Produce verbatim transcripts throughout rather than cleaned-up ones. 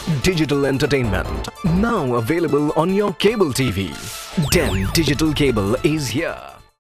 Digital entertainment, now available on your cable T V. Den Digital Cable is here.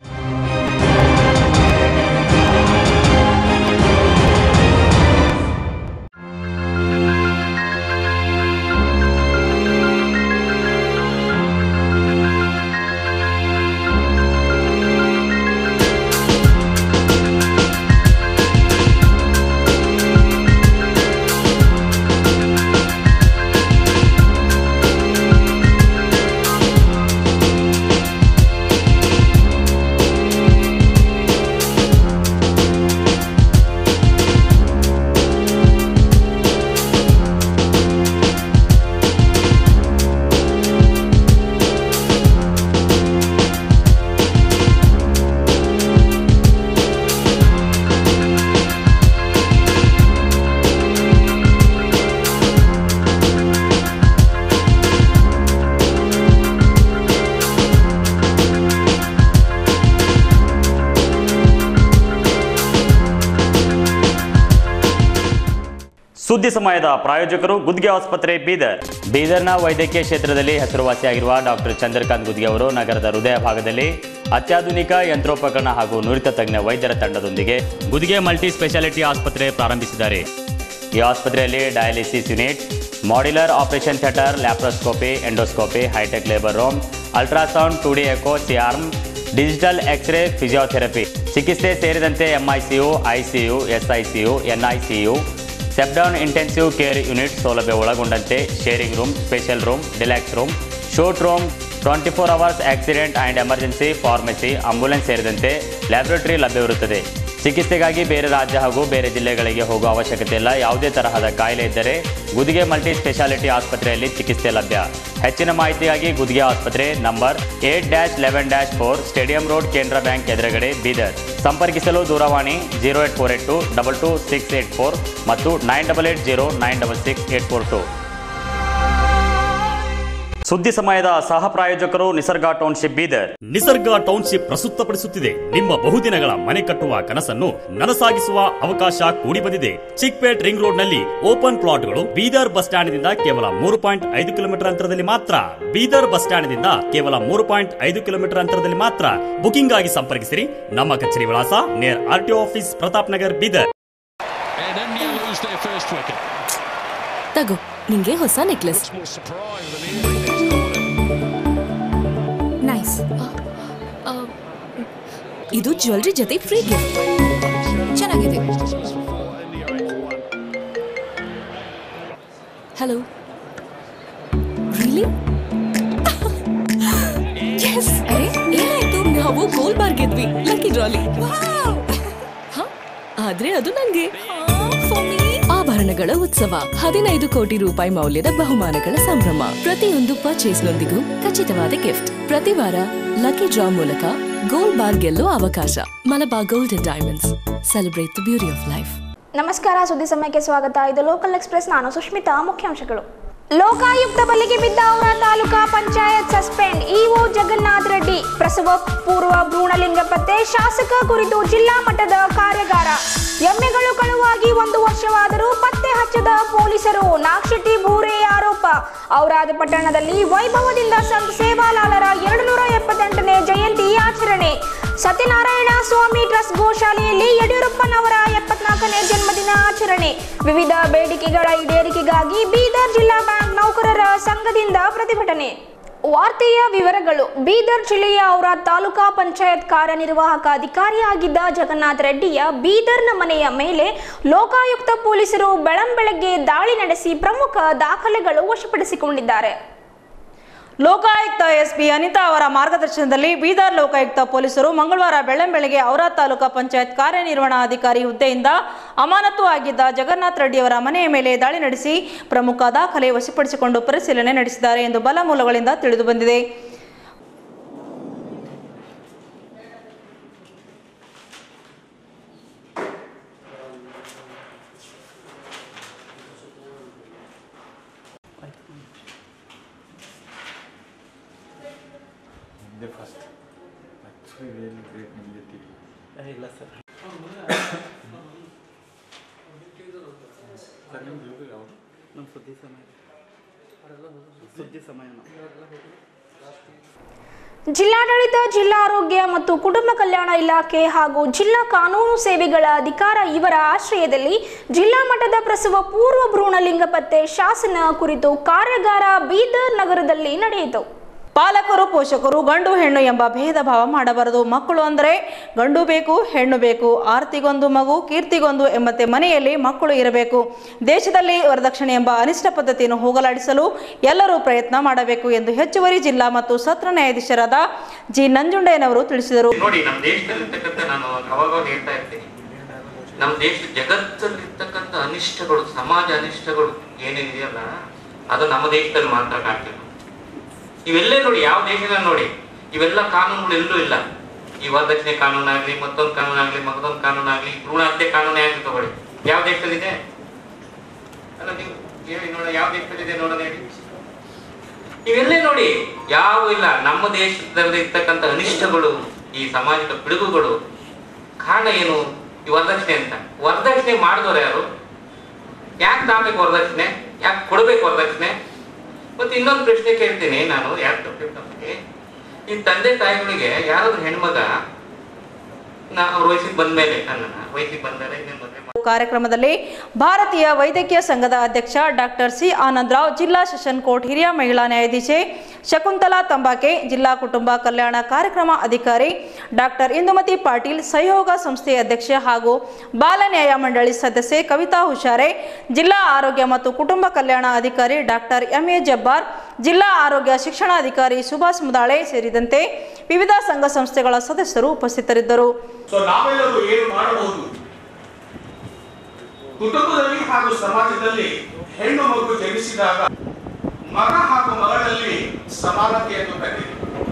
ಸುದ್ದಿ ಸಮಯದ ಪ್ರಾಯೋಜಕರು ಗುದ್ಗೆ ಆಸ್ಪತ್ರೆ ಬೀದರ್. ಬೀದರ್ನ ವೈದ್ಯಕೀಯ ಕ್ಷೇತ್ರದಲ್ಲಿ ಹೆಸರುವಾಸಿಯಾಗಿರುವ ಡಾಕ್ಟರ್ ಚಂದ್ರಕಾಂತ್ ಗುದ್ಗೆ ಅವರು ನಗರದ ಹೃದಯ ಭಾಗದಲ್ಲಿ ಅತ್ಯಾಧುನಿಕ ಯಂತ್ರೋಪಕರಣ ಹಾಗೂ ನುರಿತ ತಜ್ಞ ವೈದ್ಯರ ತಂಡದೊಂದಿಗೆ ಗುದ್ಗೆ ಮಲ್ಟಿ ಸ್ಪೆಷಾಲಿಟಿ ಆಸ್ಪತ್ರೆ ಪ್ರಾರಂಭಿಸಿದ್ದಾರೆ. ಈ ಆಸ್ಪತ್ರೆಯಲ್ಲಿ dialysis unit, modular operation theatre, laparoscopy, endoscopy, hitech labour room, ultrasound, two D echo, C arm, digital X ray, physiotherapy ಚಿಕಿತ್ಸೆ ಸೇರಿದಂತೆ MICU, ICU, SICU, NICU, step down intensive care unit ಸೌಲಭ್ಯ ಒಳಗೊಂಡಂತೆ sharing room, special room, deluxe room, short room, twenty four hours accident and emergency, pharmacy, ambulance ಸೇರಿದಂತೆ laboratory ಲಭ್ಯವಿರುತ್ತದೆ. ಚಿಕಿತ್ಸೆಗಾಗಿ ಬೇರೆ ರಾಜ್ಯ ಹಾಗೂ ಬೇರೆ ಜಿಲ್ಲೆಗಳಿಗೆ ಹೋಗುವ ಅವಶ್ಯಕತೆ ಇಲ್ಲ. ಯಾವುದೇ ತರಹದ ಕಾಯಿಲೆ ಇದ್ದರೆ ಗುದ್ಗೆ ಮಲ್ಟಿ ಸ್ಪೆಷಾಲಿಟಿ ಆಸ್ಪತ್ರೆಯಲ್ಲಿ ಚಿಕಿತ್ಸೆ ಲಭ್ಯ. ಹೆಚ್ಚಿನ ಮಾಹಿತಿಗಾಗಿ ಗುದ್ಗೆ ಆಸ್ಪತ್ರೆ number eight dash eleven dash four stadium road, ಕೇಂದ್ರ ಬ್ಯಾಂಕ್ ಎದುರುಗಡೆ, ಬೀದರ್. ಸಂಪರ್ಕಿಸಲು ದೂರವಾಣಿ zero eight four eight two double two six eight four ಮತ್ತು nine double eight zero nine double six eight four two. ಸುದ್ದಿ ಸಮಯದ ಸಹ ಪ್ರಾಯೋಜಕರು ನಿಸರ್ಗ ಟೌನ್ಶಿಪ್ ಬೀದರ್. ನಿಸರ್ಗ ಟೌನ್ಶಿಪ್ ಪ್ರಸ್ತುತಪಡಿಸುತ್ತಿದೆ ನಿಮ್ಮ ಬಹುದಿನಗಳ ಮನೆ ಕಟ್ಟುವ ಕನಸನ್ನು ನನಸಾಗಿಸುವ ಅವಕಾಶ ಕೂಡಿ ಬಂದಿದೆ. ಚಿಕ್ಪೇಟ್ ರಿಂಗ್ ರೋಡ್ ನಲ್ಲಿ ಓಪನ್ ಪ್ಲಾಟ್ಗಳು ಬೀದರ್ ಬಸ್ ಸ್ಟ್ಯಾಂಡ್ ನಿಂದ ಕೇವಲ ಮೂರು ಪಾಯಿಂಟ್ ಐದು ಕಿಲೋಮೀಟರ್ ಅಂತರದಲ್ಲಿ ಮಾತ್ರ. ಬೀದರ್ ಬಸ್ ಸ್ಟ್ಯಾಂಡ್ ನಿಂದ ಕೇವಲ ಮೂರು ಪಾಯಿಂಟ್ ಐದು ಕಿಲೋಮೀಟರ್ ಅಂತರದಲ್ಲಿ ಮಾತ್ರ. ಬುಕಿಂಗ್ ಆಗಿ ಸಂಪರ್ಕಿಸಿರಿ. ನಮ್ಮ ಕಚೇರಿ ವಿಳಾಸ near RTO office, Pratap Nagar, Bidar. ತಗೋ ನಿಂಗೆ ಹೊಸ ನೆಕ್ಲೆಸ್. ನೈಸ್. ಇದು ಜ್ಯುವೆಲರಿ ಜೊತೆ ಫ್ರೀ ಗಿಫ್ಟ್. ಚೆನ್ನಾಗಿದೆ. ಹಲೋ. ರಿಯಲಿ? ಎಸ್. ಅರೆ ಏನಾಯ್ತು? ನಾವು ಗೋಲ್ಡ್ ಬಾರ್ ಗೆದ್ವಿ. ಲಕ್ಕಿ ಡ್ರಾಲಿ. ಆದ್ರೆ ಅದು ನಂಗೆ. ಆಭರಣಗಳ ಉತ್ಸವ, ಹದಿನೈದು ಕೋಟಿ ರೂಪಾಯಿ ಮೌಲ್ಯದ ಬಹುಮಾನಗಳ ಸಂಭ್ರಮ. ಪ್ರತಿಯೊಂದು ಪರ್ಚೇಸ್ನೊಂದಿಗೂ ಖಚಿತವಾದ ಗಿಫ್ಟ್. ಪ್ರತಿ ವಾರ ಲಕ್ಕಿ ಡ್ರಾ ಮೂಲಕ ಗೋಲ್ಡ್ ಬಾರ್ ಗೆಲ್ಲುವ ಅವಕಾಶ. Malabar gold and diamonds, celebrate the beauty of life. ನಮಸ್ಕಾರ, ಸುದ್ದಿ ಸಮಯಕ್ಕೆ ಸ್ವಾಗತ. ಇದು ಲೋಕಲ್ ಎಕ್ಸ್ಪ್ರೆಸ್. ನಾನು ಸುಷ್ಮಿತಾ. ಮುಖ್ಯಾಂಶಗಳು: ಲೋಕಾಯುಕ್ತ ಬಲೆಗೆ ಬಿದ್ದ ಔರಾ ತಾಲೂಕಾ ಪಂಚಾಯತ್ ಸಸ್ಪೆಂಡ್. ಇಒ ಜಗನ್ನಾಥ್ ರೆಡ್ಡಿ. ಪ್ರಸವ ಪೂರ್ವ ಭ್ರೂಣಲಿಂಗ ಪತ್ತೆ, ಶಾಸಕ ಕುರಿತು ಜಿಲ್ಲಾ ಮಟ್ಟದ ಕಾರ್ಯಾಗಾರ. ಎಮ್ಮೆಗಳು ಕಳುವಾಗಿ ಒಂದು ವರ್ಷವಾದರೂ ಪತ್ತೆ ಹಚ್ಚದ ಪೊಲೀಸರು. ನಾಕ್ಷಟಿ ಭೂರೆ ಆರೋಪ. ಔರಾದ ಪಟ್ಟಣದಲ್ಲಿ ವೈಭವದಿಂದ ಸಂತ ಸೇವಾಲಾಲರ ಎರಡು ನೂರ ಎಪ್ಪತ್ತೆಂಟನೇ ಜಯಂತಿ ಆಚರಣೆ. ಸತ್ಯನಾರಾಯಣ ಸ್ವಾಮಿ ಟ್ರಸ್ಟ್ ಗೋಶಾಲೆಯಲ್ಲಿ ಯಡಿಯೂರಪ್ಪನವರ ಎಪ್ಪತ್ನಾಲ್ಕನೇ ಜನ್ಮದಿನ ಆಚರಣೆ. ವಿವಿಧ ಬೇಡಿಕೆಗಳ ಈಡೇರಿಕೆಗಾಗಿ ಬೀದರ್ ಜಿಲ್ಲಾ ಬ್ಯಾಂಕ್ ನೌಕರರ ಸಂಘದಿಂದ ಪ್ರತಿಭಟನೆ. ವಾರ್ತೆಯ ವಿವರಗಳು: ಬೀದರ್ ಜಿಲ್ಲೆಯ ಔರಾ ತಾಲೂಕಾ ಪಂಚಾಯತ್ ಕಾರ್ಯನಿರ್ವಾಹಕ ಅಧಿಕಾರಿಯಾಗಿದ್ದ ಜಗನ್ನಾಥ್ ರೆಡ್ಡಿಯ ಬೀದರ್ನ ಮನೆಯ ಮೇಲೆ ಲೋಕಾಯುಕ್ತ ಪೊಲೀಸರು ಬೆಳಂಬೆಳಗ್ಗೆ ದಾಳಿ ನಡೆಸಿ ಪ್ರಮುಖ ದಾಖಲೆಗಳು ವಶಪಡಿಸಿಕೊಂಡಿದ್ದಾರೆ. ಲೋಕಾಯುಕ್ತ ಎಸ್ಪಿ ಅನಿತಾ ಅವರ ಮಾರ್ಗದರ್ಶನದಲ್ಲಿ ಬೀದರ್ ಲೋಕಾಯುಕ್ತ ಪೊಲೀಸರು ಮಂಗಳವಾರ ಬೆಳ್ಳಂಬೆಳಗ್ಗೆ ಔರಾ ತಾಲೂಕಾ ಪಂಚಾಯತ್ ಕಾರ್ಯನಿರ್ವಹಣಾಧಿಕಾರಿ ಹುದ್ದೆಯಿಂದ ಅಮಾನತು ಆಗಿದ್ದ ಜಗನ್ನಾಥ್ ರೆಡ್ಡಿ ಅವರ ಮನೆಯ ಮೇಲೆ ದಾಳಿ ನಡೆಸಿ ಪ್ರಮುಖ ದಾಖಲೆ ವಶಪಡಿಸಿಕೊಂಡು ಪರಿಶೀಲನೆ ನಡೆಸಿದ್ದಾರೆ ಎಂದು ಬಲ ಮೂಲಗಳಿಂದ ತಿಳಿದು ಬಂದಿದೆ. First, actually, really great negative. ಇಲ್ಲ ಸರ್. ಸರ್ ನಿಮ್ದು ಯಾವುದು? ನಮ್ಮ ಸುದ್ದಿ ಸಮಯ. ಸುದ್ದಿ ಸಮಯ ಜಿಲ್ಲಾಡಳಿತ, ಜಿಲ್ಲಾ ಆರೋಗ್ಯ ಮತ್ತು ಕುಟುಂಬ ಕಲ್ಯಾಣ ಇಲಾಖೆ ಹಾಗೂ ಜಿಲ್ಲಾ ಕಾನೂನು ಸೇವೆಗಳ ಅಧಿಕಾರ ಇವರ ಆಶ್ರಯದಲ್ಲಿ ಜಿಲ್ಲಾ ಮಟ್ಟದ ಪ್ರಸವ ಪೂರ್ವ ಭ್ರೂಣಲಿಂಗ ಪತ್ತೆ ಶಾಸನ ಕುರಿತು ಕಾರ್ಯಾಗಾರ ಬೀದರ್ ನಗರದಲ್ಲಿ ನಡೆಯಿತು. ಪಾಲಕರು ಪೋಷಕರು ಗಂಡು ಹೆಣ್ಣು ಎಂಬ ಭೇದ ಭಾವ ಮಾಡಬಾರದು. ಮಕ್ಕಳು ಅಂದರೆ ಗಂಡು ಬೇಕು, ಹೆಣ್ಣು ಬೇಕು, ಆರ್ತಿಗೊಂದು ಮಗು, ಕೀರ್ತಿಗೊಂದು ಎಂಬಂತೆ ಮನೆಯಲ್ಲಿ ಮಕ್ಕಳು ಇರಬೇಕು. ದೇಶದಲ್ಲಿ ವರದಕ್ಷಿಣೆ ಎಂಬ ಅನಿಷ್ಟ ಪದ್ಧತಿಯನ್ನು ಹೋಗಲಾಡಿಸಲು ಎಲ್ಲರೂ ಪ್ರಯತ್ನ ಮಾಡಬೇಕು ಎಂದು ಹೆಚ್ಚುವರಿ ಜಿಲ್ಲಾ ಮತ್ತು ಸತ್ರ ನ್ಯಾಯಾಧೀಶರಾದ ಜಿ ನಂಜುಂಡಯ್ಯನವರು ತಿಳಿಸಿದರು. ನೋಡಿ, ನಮ್ಮ ದೇಶದಲ್ಲಿರ್ತಕ್ಕಂಥ ನಾನು ಅವಾಗ ಹೇಳ್ತಾ ಇರ್ತೀನಿ, ನಮ್ಮ ದೇಶ ಜಗತ್ತಲ್ಲಿರ್ತಕ್ಕಂಥ ಅನಿಷ್ಟಗಳು, ಸಮಾಜ ಅನಿಷ್ಟಗಳು ಏನೇನಿದೆಯಲ್ಲ ಅದು ನಮ್ಮ ದೇಶದಲ್ಲಿ ಮಾತ್ರ ಕಾಣ್ತೀವಿ. ಇವೆಲ್ಲೇ ನೋಡಿ, ಯಾವ ದೇಶದ ನೋಡಿ ಇವೆಲ್ಲ ಕಾನೂನುಗಳು ಎಲ್ಲೂ ಇಲ್ಲ. ಈ ವರದಕ್ಷಿಣೆ ಕಾನೂನಾಗ್ಲಿ, ಮತ್ತೊಂದು ಕಾನೂನಾಗ್ಲಿ, ಮತ್ತೊಂದು ಕಾನೂನಾಗ್ಲಿ, ಭ್ರೂಣ ಹತ್ಯೆ ಕಾನೂನೇ ಆಗ್ಲಿ ತಗೊಳ್ಳಿ, ಯಾವ ದೇಶದಲ್ಲಿದೆ ಅಲ್ಲ? ನೀವು ಹೇಳಿ ನೋಡ, ಯಾವ ದೇಶದಲ್ಲಿದೆ ನೋಡೋಣ ಹೇಳಿ. ಇವೆಲ್ಲೇ ನೋಡಿ ಯಾವ ಇಲ್ಲ. ನಮ್ಮ ದೇಶದಲ್ಲಿ ಇರ್ತಕ್ಕಂಥ ಅನಿಷ್ಟಗಳು, ಈ ಸಾಮಾಜಿಕ ಪಿಡುಗುಗಳು ಕಾರಣ ಏನು? ಈ ವರದಕ್ಷಿಣೆ ಅಂತ. ವರದಕ್ಷಿಣೆ ಮಾಡಿದವರು ಯಾರು? ಯಾಕೆ ತಾಬೇಕು ವರದಕ್ಷಿಣೆ? ಯಾಕೆ ಕೊಡ್ಬೇಕು ವರದಕ್ಷಿಣೆ? ಮತ್ತೆ ಇನ್ನೊಂದು ಪ್ರಶ್ನೆ ಕೇಳ್ತೀನಿ ನಾನು, ಯಾಕೆ ತಪ್ಪಿಗೆ ಈ ತಂದೆ ತಾಯಿಗಳಿಗೆ ಯಾರಾದ್ರೂ ಹೆಣ್ಮಗ ನಾ ಅವ್ರ ವಯಸ್ಸಿಗೆ ಬಂದ್ಮೇಲೆ ನನ್ನ ವಯಸ್ಸಿಗೆ ಬಂದರೆ ಇನ್ನೇನು ಮದುವೆ ಕಾರ್ಯಕ್ರಮದಲ್ಲಿ ಭಾರತೀಯ ವೈದ್ಯಕೀಯ ಸಂಘದ ಅಧ್ಯಕ್ಷ ಡಾಕ್ಟರ್ ಸಿ ಆನಂದರಾವ್, ಜಿಲ್ಲಾ ಸೆಷನ್ ಕೋರ್ಟ್ ಹಿರಿಯ ಮಹಿಳಾ ನ್ಯಾಯಾಧೀಶೆ ಶಕುಂತಲಾ ತಂಬಾಕೆ, ಜಿಲ್ಲಾ ಕುಟುಂಬ ಕಲ್ಯಾಣ ಕಾರ್ಯಕ್ರಮ ಅಧಿಕಾರಿ ಡಾಕ್ಟರ್ ಇಂದುಮತಿ ಪಾಟೀಲ್, ಸಹಯೋಗ ಸಂಸ್ಥೆಯ ಅಧ್ಯಕ್ಷೆ ಹಾಗೂ ಬಾಲ ನ್ಯಾಯ ಮಂಡಳಿ ಸದಸ್ಯೆ ಕವಿತಾ ಹುಷಾರೆ, ಜಿಲ್ಲಾ ಆರೋಗ್ಯ ಮತ್ತು ಕುಟುಂಬ ಕಲ್ಯಾಣ ಅಧಿಕಾರಿ ಡಾಕ್ಟರ್ ಎಂ ಎ ಜಬ್ಬಾರ್, ಜಿಲ್ಲಾ ಆರೋಗ್ಯ ಶಿಕ್ಷಣಾಧಿಕಾರಿ ಸುಭಾಷ್ ಮುದಾಳೆ ಸೇರಿದಂತೆ ವಿವಿಧ ಸಂಘ ಸಂಸ್ಥೆಗಳ ಸದಸ್ಯರು ಉಪಸ್ಥಿತರಿದ್ದರು. ನಾವೆಲ್ಲರೂ ಏನು ಮಾಡಬಹುದು? ಕುಟುಂಬದಲ್ಲಿ ಹಾಗೂ ಸಮಾಜದಲ್ಲಿ ಹೆಣ್ಣು ಮಗು ಜನಿಸಿದಾಗ ಮಗ ಹಾಗೂ ಮಗಳಲ್ಲಿ ಸಮಾನತೆಯನ್ನು ತಂದಿದೆ.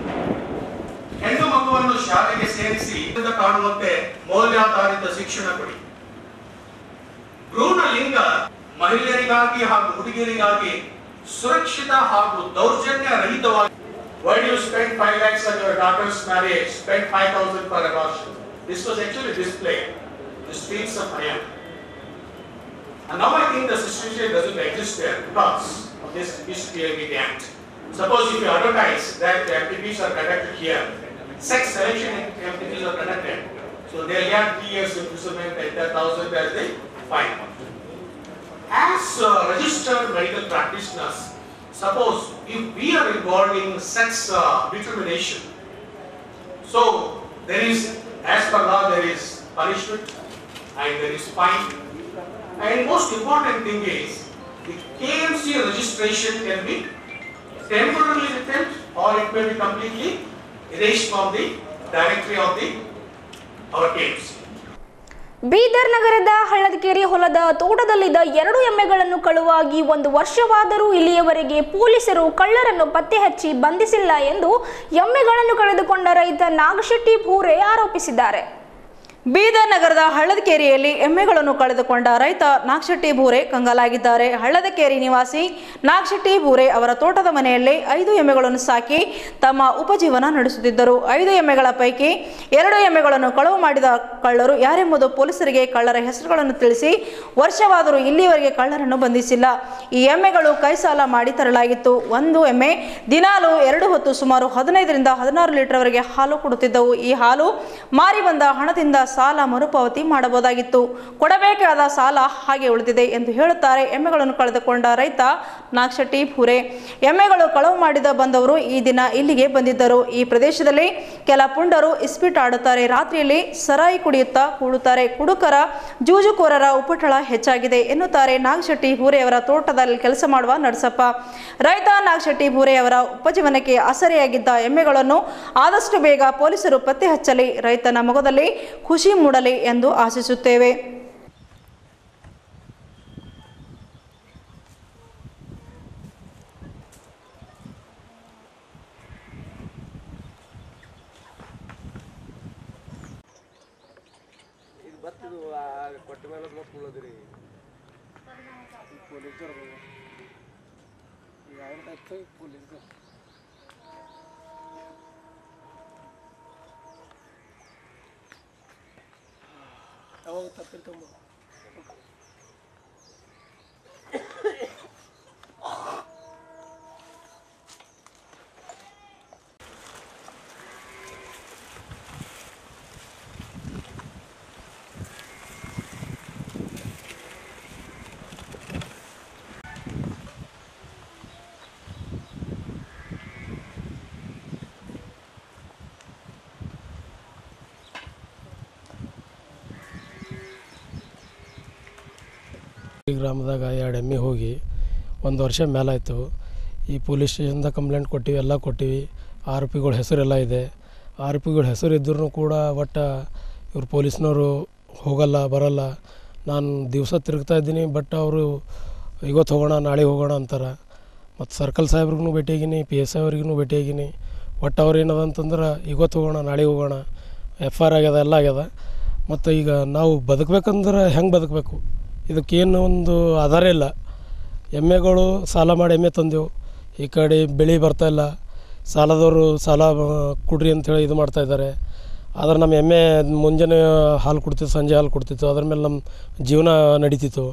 ಹೆಣ್ಣು ಮಗುವನ್ನು ಶಾಲೆಗೆ ಸೇರಿಸಿ ಕಾಣುವಂತೆ ಮೌಲ್ಯಾಧಾರಿತ ಶಿಕ್ಷಣ ಕೊಡಿ. ಭ್ರೂಣ ಲಿಂಗ ಮಹಿಳೆಯರಿಗಾಗಿ ಹಾಗೂ ಹುಡುಗಿಯರಿಗಾಗಿ ಸುರಕ್ಷಿತ ಹಾಗೂ ದೌರ್ಜನ್ಯ ರಹಿತವಾಗಿ. Why do you spend five lakhs on your daughter's marriage? Spend five thousand for abortion. This was actually displayed in the streets of Miami. And now I think the situation doesn't exist there because of this Misbehaving Act. Suppose if you advertise that the M P Ps are conducted here, sex selection M P Ps are conducted, so they'll get three years imprisonment and ten thousand as the fine. As uh, registered medical practitioners, suppose if we are involved in sex uh, determination, so there is, as per law, there is punishment and there is fine. And most important thing is, the K M C registration can be temporarily withheld or it may be completely erased from the directory of the our K M C. Bidar ನಗರದ ಹಳ್ಳದಕೇರಿ ಹೊಲದ ತೋಟದಲ್ಲಿದ್ದ ಎರಡು ಎಮ್ಮೆಗಳನ್ನು ಕಳುವಾಗಿ ಒಂದು ವರ್ಷವಾದರೂ ಇಲ್ಲಿಯವರೆಗೆ ಪೊಲೀಸರು ಕಳ್ಳರನ್ನು ಪತ್ತೆ ಹಚ್ಚಿ ಬಂಧಿಸಿಲ್ಲ ಎಂದು ಎಮ್ಮೆಗಳನ್ನು ಕಳೆದುಕೊಂಡ ರೈತ ನಾಗಶೆಟ್ಟಿ ಭೂರೆ ಆರೋಪಿಸಿದ್ದಾರೆ. ಬೀದರ್ ನಗರದ ಹಳ್ಳದಕೇರಿಯಲ್ಲಿ ಎಮ್ಮೆಗಳನ್ನು ಕಳೆದುಕೊಂಡ ರೈತ ನಾಗಶೆಟ್ಟಿ ಭೂರೆ ಕಂಗಾಲಾಗಿದ್ದಾರೆ. ಹಳ್ಳದಕೇರಿ ನಿವಾಸಿ ನಾಗಶೆಟ್ಟಿ ಭೂರೆ ಅವರ ತೋಟದ ಮನೆಯಲ್ಲಿ ಐದು ಎಮ್ಮೆಗಳನ್ನು ಸಾಕಿ ತಮ್ಮ ಉಪಜೀವನ ನಡೆಸುತ್ತಿದ್ದರು. ಐದು ಎಮ್ಮೆಗಳ ಪೈಕಿ ಎರಡು ಎಮ್ಮೆಗಳನ್ನು ಕಳವು ಮಾಡಿದ ಕಳ್ಳರು ಯಾರೆಂಬುದು ಪೊಲೀಸರಿಗೆ ಕಳ್ಳರ ಹೆಸರುಗಳನ್ನು ತಿಳಿಸಿ ವರ್ಷವಾದರೂ ಇಲ್ಲಿಯವರೆಗೆ ಕಳ್ಳರನ್ನು ಬಂಧಿಸಿಲ್ಲ. ಈ ಎಮ್ಮೆಗಳು ಕೈ ಸಾಲ ಮಾಡಿ ತರಲಾಗಿತ್ತು. ಒಂದು ಎಮ್ಮೆ ದಿನಾಲು ಎರಡು ಹೊತ್ತು ಸುಮಾರು ಹದಿನೈದರಿಂದ ಹದಿನಾರು ಲೀಟರ್ವರೆಗೆ ಹಾಲು ಕೊಡುತ್ತಿದ್ದವು. ಈ ಹಾಲು ಮಾರಿ ಬಂದ ಹಣದಿಂದ ಸಾಲ ಮರುಪಾವತಿ ಮಾಡಬಹುದಾಗಿತ್ತು. ಕೊಡಬೇಕಾದ ಸಾಲ ಹಾಗೆ ಉಳಿದಿದೆ ಎಂದು ಹೇಳುತ್ತಾರೆ ಎಮ್ಮೆಗಳನ್ನು ಕಳೆದುಕೊಂಡ ರೈತ ನಾಗಶೆಟ್ಟಿ ಭೂರೆ. ಎಮ್ಮೆಗಳು ಕಳವು ಮಾಡಿದ ಬಂದವರು ಈ ದಿನ ಇಲ್ಲಿಗೆ ಬಂದಿದ್ದರು. ಈ ಪ್ರದೇಶದಲ್ಲಿ ಕೆಲ ಪುಂಡರು ಇಸ್ಪೀಟ್ ಆಡುತ್ತಾರೆ. ರಾತ್ರಿಯಲ್ಲಿ ಸರಾಯಿ ಕುಡಿಯುತ್ತಾ ಕೂಡುತ್ತಾರೆ. ಕುಡುಕರ ಜೂಜುಕೋರರ ಉಪಟಳ ಹೆಚ್ಚಾಗಿದೆ ಎನ್ನುತ್ತಾರೆ ನಾಗಶೆಟ್ಟಿ ಭೂರೆಯವರ ತೋಟದಲ್ಲಿ ಕೆಲಸ ಮಾಡುವ ನರಸಪ್ಪ. ರೈತ ನಾಗಶೆಟ್ಟಿ ಭೂರೆಯವರ ಉಪಜೀವನಕ್ಕೆ ಆಸರೆಯಾಗಿದ್ದ ಎಮ್ಮೆಗಳನ್ನು ಆದಷ್ಟು ಬೇಗ ಪೊಲೀಸರು ಪತ್ತೆ ಹಚ್ಚಲಿ, ರೈತನ ಮೊಗದಲ್ಲಿ ಖುಷಿ ಮೂಡಲಿ ಎಂದು ಆಶಿಸುತ್ತೇವೆ. ಅವಾಗ ತಪ್ಪಿಲ್ ತುಂಬ ಗುಟ್ಟಿ ಗ್ರಾಮದಾಗ ಎರಡು ಎಮ್ಮೆ ಹೋಗಿ ಒಂದು ವರ್ಷ ಮೇಲಾಯಿತು. ಈ ಪೊಲೀಸ್ ಸ್ಟೇಷನ್ದ ಕಂಪ್ಲೇಂಟ್ ಕೊಟ್ಟಿವಿ, ಎಲ್ಲ ಕೊಟ್ಟಿವಿ. ಆರೋಪಿಗಳ ಹೆಸರೆಲ್ಲ ಇದೆ. ಆರೋಪಿಗಳ ಹೆಸರು ಇದ್ರೂ ಕೂಡ ಒಟ್ಟು ಇವ್ರು ಪೊಲೀಸ್ನವರು ಹೋಗಲ್ಲ ಬರಲ್ಲ. ನಾನು ದಿವಸ ತಿರುಗ್ತಾ ಇದ್ದೀನಿ, ಬಟ್ ಅವರು ಇವತ್ತು ಹೋಗೋಣ ನಾಳೆ ಹೋಗೋಣ ಅಂತಾರೆ. ಮತ್ತು ಸರ್ಕಲ್ ಸಾಹೇಬ್ರಿಗೂ ಭೇಟಿಯಾಗಿನಿ, ಪಿ ಎಸ್ ಐ ಅವ್ರಿಗೂ ಭೇಟಿಯಾಗಿನಿ. ಒಟ್ಟು ಅವ್ರು ಏನದ ಅಂತಂದ್ರೆ ಇವತ್ತು ಹೋಗೋಣ ನಾಳೆ ಹೋಗೋಣ, ಎಫ್ ಐ ಆರ್ ಆಗ್ಯದ ಎಲ್ಲ ಆಗ್ಯದ. ಮತ್ತು ಈಗ ನಾವು ಬದುಕಬೇಕಂದ್ರೆ ಹೆಂಗೆ ಬದುಕಬೇಕು, ಇದಕ್ಕೇನು ಒಂದು ಆಧಾರ ಇಲ್ಲ. ಎಮ್ಮೆಗಳು ಸಾಲ ಮಾಡಿ ಎಮ್ಮೆ ತಂದೆವು, ಈ ಕಡೆ ಬೆಳೆ ಬರ್ತಾಯಿಲ್ಲ, ಸಾಲದವರು ಸಾಲ ಕೊಡ್ರಿ ಅಂಥೇಳಿ ಇದು ಮಾಡ್ತಾಯಿದ್ದಾರೆ. ಆದ್ರೆ ನಮ್ಮ ಎಮ್ಮೆ ಮುಂಜಾನೆ ಹಾಲು ಕೊಡ್ತಿತ್ತು, ಸಂಜೆ ಹಾಲು ಕೊಡ್ತಿತ್ತು, ಅದ್ರ ಮೇಲೆ ನಮ್ಮ ಜೀವನ ನಡೀತಿತ್ತು.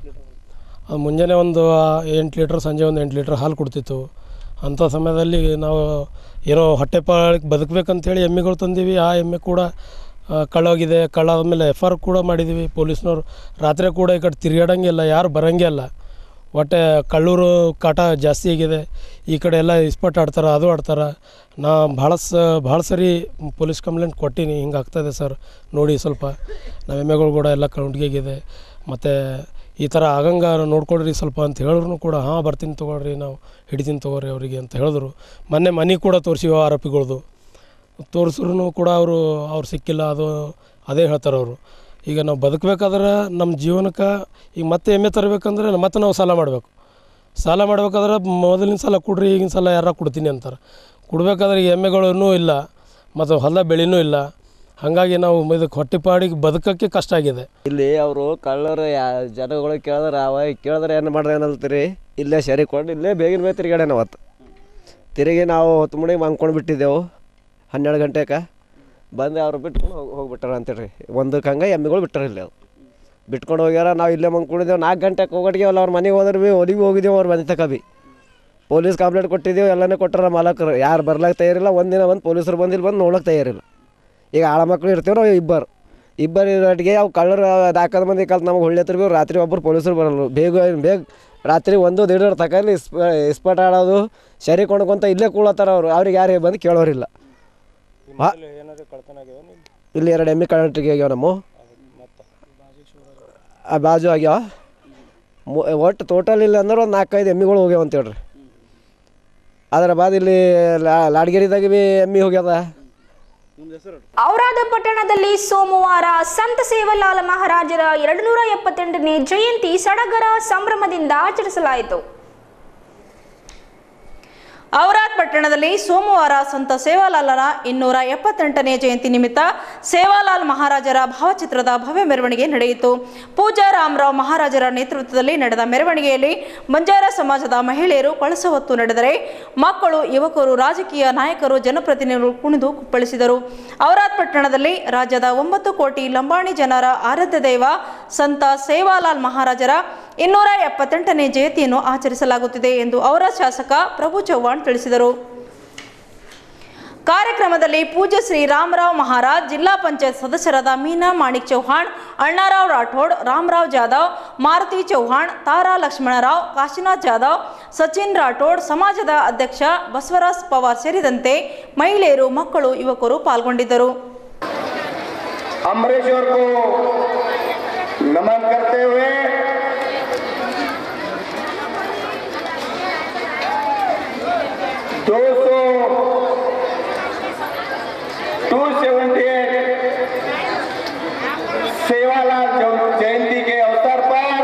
ಅದು ಮುಂಜಾನೆ ಒಂದು ಎಂಟು ಲೀಟ್ರ್, ಸಂಜೆ ಒಂದು ಎಂಟು ಲೀಟ್ರ್ ಹಾಲು ಕೊಡ್ತಿತ್ತು. ಅಂಥ ಸಮಯದಲ್ಲಿ ನಾವು ಏನೋ ಹೊಟ್ಟೆ ಪಾಳಿಗೆ ಬದುಕಬೇಕಂತೇಳಿ ಎಮ್ಮೆಗಳು ತಂದೀವಿ. ಆ ಎಮ್ಮೆ ಕೂಡ ಕಳ್ಳೋಗಿದೆ. ಕಳ್ಳ ಆದಮೇಲೆ ಎಫ್ ಆರ್ ಕೂಡ ಮಾಡಿದ್ದೀವಿ. ಪೊಲೀಸ್ನವ್ರು ರಾತ್ರಿ ಕೂಡ ಈ ಕಡೆ ತಿರುಗಾಡಂಗಿಲ್ಲ, ಯಾರು ಬರೋಂಗೇ ಇಲ್ಲ. ಒಟ್ಟೆ ಕಳ್ಳೂರು ಕಾಟ ಜಾಸ್ತಿ ಆಗಿದೆ. ಈ ಕಡೆ ಎಲ್ಲ ಇಸ್ಪಟ್ ಆಡ್ತಾರೆ, ಅದು ಆಡ್ತಾರೆ. ನಾ ಭಾಳ ಸ ಭಾಳ ಸರಿ ಪೊಲೀಸ್ ಕಂಪ್ಲೇಂಟ್ ಕೊಟ್ಟೀನಿ, ಹಿಂಗೆ ಆಗ್ತಾಯಿದೆ ಸರ್ ನೋಡಿ ಸ್ವಲ್ಪ ನಮ್ಮ ಎಮ್ಮೆಗಳು ಕೂಡ ಎಲ್ಲ ಕೌಂಟ್ಗೆಗಿದೆ. ಮತ್ತು ಈ ಥರ ಆಗಂಗೆ ನೋಡ್ಕೊಳ್ರಿ ಸ್ವಲ್ಪ ಅಂತ ಹೇಳಿದ್ರು ಕೂಡ ಹಾಂ ಬರ್ತೀನಿ ತೊಗೊಳ್ರಿ, ನಾವು ಹಿಡಿತೀನಿ ತೊಗೊಳ್ರಿ ಅವರಿಗೆ ಅಂತ ಹೇಳಿದ್ರು. ಮೊನ್ನೆ ಮನೆ ಕೂಡ ತೋರಿಸಿವ ಆರೋಪಿಗಳ್ದು ತೋರಿಸ್ರು ಕೂಡ ಅವರು ಅವ್ರು ಸಿಕ್ಕಿಲ್ಲ, ಅದು ಅದೇ ಹೇಳ್ತಾರೆ ಅವರು. ಈಗ ನಾವು ಬದುಕಬೇಕಾದ್ರೆ ನಮ್ಮ ಜೀವನಕ್ಕೆ ಈಗ ಮತ್ತೆ ಎಮ್ಮೆ ತರಬೇಕಂದ್ರೆ ಮತ್ತೆ ನಾವು ಸಾಲ ಮಾಡಬೇಕು. ಸಾಲ ಮಾಡ್ಬೇಕಾದ್ರೆ ಮೊದಲಿನ ಸಲ ಕೊಡ್ರಿ, ಈಗಿನ ಸಲ ಯಾರ ಕೊಡ್ತೀನಿ ಅಂತಾರೆ. ಕೊಡಬೇಕಾದ್ರೆ ಈಗ ಎಮ್ಮೆಗಳೂ ಇಲ್ಲ, ಮತ್ತು ಹೊಲ ಬೆಳೆನೂ ಇಲ್ಲ. ಹಾಗಾಗಿ ನಾವು ಇದಕ್ಕೆ ಹೊಟ್ಟೆಪಾಡಿಗೆ ಬದುಕೋಕ್ಕೆ ಕಷ್ಟ ಆಗಿದೆ. ಇಲ್ಲಿ ಅವರು ಕಳ್ಳರು ಯಾ ಜನಗಳು ಕೇಳಿದ್ರೆ ಅವ ಕೇಳಿದ್ರೆ ಏನು ಮಾಡ್ದೆ ಏನಲ್ತೀರಿ, ಇಲ್ಲೇ ಸರಿ ಕೊಂಡು ಇಲ್ಲೇ ಬೇಗಿನ ಬೇ ತಿರುಗಾಡೇನ ಅವತ್ತು. ತಿರುಗಿ ನಾವು ಹೊತ್ತು ಮುಡಿಗೆ ಮಂಗ್ಕೊಂಡು ಬಿಟ್ಟಿದ್ದೆವು. ಹನ್ನೆರಡು ಗಂಟೆಗೆ ಬಂದು ಅವ್ರು ಬಿಟ್ಕೊಂಡು ಹೋಗಿ ಹೋಗಿಬಿಟ್ಟಾರ ಅಂತೇಳಿ ಒಂದಕ್ಕೆ ಹಂಗೆ ಎಮ್ಮೆಗಳು ಬಿಟ್ಟಾರ ಇಲ್ಲಿ. ಅದು ಬಿಟ್ಕೊಂಡು ಹೋಗ್ಯಾರ. ನಾವು ಇಲ್ಲೇ ಮಂಗ್ಕೊಂಡಿದ್ದೆವು. ನಾಲ್ಕು ಗಂಟೆಗೆ ಹೋಗೋಟಿಗೆ ಅಲ್ಲ ಅವ್ರ ಮನೆಗೆ ಹೋದ್ರೆ ಭೀ ಒಲಿಗೆ ಹೋಗಿದ್ದೆವು. ಅವ್ರು ಮನೆ ತಕ ಭೀ ಪೊಲೀಸ್ ಕಂಪ್ಲೇಂಟ್ ಕೊಟ್ಟಿದ್ದೆವು, ಎಲ್ಲನೇ ಕೊಟ್ಟಾರ ಮಾಲಕರು. ಯಾರು ಬರ್ಲಾಕ್ಕೆ ತಯಾರಿಲ್ಲ. ಒಂದಿನ ಬಂದು ಪೊಲೀಸರು ಬಂದಿಲ್ಲ, ಬಂದು ನೋಡೋಕೆ ತಯಾರಿಲ್ಲ. ಈಗ ಆಳ ಮಕ್ಕಳು ಇರ್ತೀವಿ ನಾವು ಇಬ್ಬರು ಇಬ್ಬರು ಇರೋಟಿಗೆ ಅವು ಕಳ್ಳರು ನಾಲ್ಕು ಮಂದಿ ಕಲ್ತು ನಮಗೆ ಹೊಳ್ಳೆತ್ರ ಭೀ ರಾತ್ರಿ ಒಬ್ಬರು ಪೊಲೀಸರು ಬರಲ್ಲ. ಬೇಗ ಬೇಗ ರಾತ್ರಿ ಒಂದು ದಿಢೀರ್ ತಕಲ್ಲಿ ಇಸ್ಪ ಇಸ್ಪಟ್ ಆಡೋದು ಸರಿ ಕೊಂಡ್ಕೊಂತ ಇಲ್ಲೇ ಕೂಳತ್ತಾರ ಅವರು. ಅವ್ರಿಗೆ ಯಾರು ಬಂದು ಕೇಳೋರಿಲ್ಲ. ಇಲ್ಲಿ ಎರಡು ಎಮ್ಮೆ ಕಳ್ಳಟಿಗೆ ಆಗ್ಯಾವ. ನಮ್ಮ ಆ ಬಾಜು ಆಗ್ಯಾವ. ಒಟ್ಟು ಟೋಟಲ್ ಇಲ್ಲ ಅಂದ್ರೆ ಒಂದು ನಾಲ್ಕೈದು ಎಮ್ಮೆಗಳು ಹೋಗ್ಯಾವ ಅಂತ ಹೇಳ್ರಿ. ಅದರ ಬಾದ್ ಇಲ್ಲಿ ಲಾಡ್ಗೇರಿದಾಗ ಭೀ ಎಮ್ಮೆ ಹೋಗ್ಯದ. ಔರಾದ ಪಟ್ಟಣದಲ್ಲಿ ಸೋಮವಾರ ಸಂತ ಸೇವಾಲಾಲ್ ಮಹಾರಾಜರ ಎರಡು ನೂರ ಎಪ್ಪತ್ತೆಂಟನೇ ಜಯಂತಿ ಸಡಗರ ಸಂಭ್ರಮದಿಂದ ಆಚರಿಸಲಾಯಿತು. ಔರಾದ್ ಪಟ್ಟಣದಲ್ಲಿ ಸೋಮವಾರ ಸಂತ ಸೇವಾಲಾಲರ ಇನ್ನೂರ ಎಪ್ಪತ್ತೆಂಟನೇ ಜಯಂತಿ ನಿಮಿತ್ತ ಸೇವಾಲಾಲ್ ಮಹಾರಾಜರ ಭಾವಚಿತ್ರದ ಭವ್ಯ ಮೆರವಣಿಗೆ ನಡೆಯಿತು. ಪೂಜಾ ರಾಮರಾವ್ ಮಹಾರಾಜರ ನೇತೃತ್ವದಲ್ಲಿ ನಡೆದ ಮೆರವಣಿಗೆಯಲ್ಲಿ ಬಂಜಾರ ಸಮಾಜದ ಮಹಿಳೆಯರು ಕಳಸ ಹೊತ್ತು ನಡೆದರೆ ಮಕ್ಕಳು, ಯುವಕರು, ರಾಜಕೀಯ ನಾಯಕರು, ಜನಪ್ರತಿನಿಧಿಗಳು ಕುಣಿದು ಕುಪ್ಪಳಿಸಿದರು. ಔರಾದ್ ಪಟ್ಟಣದಲ್ಲಿ ರಾಜ್ಯದ ಒಂಬತ್ತು ಕೋಟಿ ಲಂಬಾಣಿ ಜನರ ಆರಾಧ್ಯ ದೈವ ಸಂತ ಸೇವಾಲಾಲ್ ಮಹಾರಾಜರ ಇನ್ನೂರ ಎಪ್ಪತ್ತೆಂಟನೇ ಜಯಂತಿಯನ್ನು ಆಚರಿಸಲಾಗುತ್ತಿದೆ ಎಂದು ಔರಾದ್ ಶಾಸಕ ಪ್ರಭು ಚವ್ಹಾಣ್ ತಿಳಿಸಿದರು. ಕಾರ್ಯಕ್ರಮದಲ್ಲಿ ಪೂಜ್ಯ ಶ್ರೀ ರಾಮರಾವ್ ಮಹಾರಾಜ್, ಜಿಲ್ಲಾ ಪಂಚಾಯತ್ ಸದಸ್ಯರಾದ ಮೀನಾ ಮಾಣಿಕ್ ಚೌಹಾಣ್, ಅಣ್ಣಾರಾವ್ ರಾಠೋಡ್, ರಾಮರಾವ್ ಜಾಧವ್, ಮಾರುತಿ ಚೌಹಾಣ್, ತಾರಾ ಲಕ್ಷ್ಮಣರಾವ್, ಕಾಶಿನಾಥ್ ಜಾಧವ್, ಸಚಿನ್ ರಾಠೋಡ್, ಸಮಾಜದ ಅಧ್ಯಕ್ಷ ಬಸವರಾಜ್ ಪವಾರ್ ಸೇರಿದಂತೆ ಮಹಿಳೆಯರು, ಮಕ್ಕಳು, ಯುವಕರು ಪಾಲ್ಗೊಂಡಿದ್ದರು. अमरेश्वर को नमन करते हुए दो सौ two seventy eight Sevalal Jayanti के अवसर पर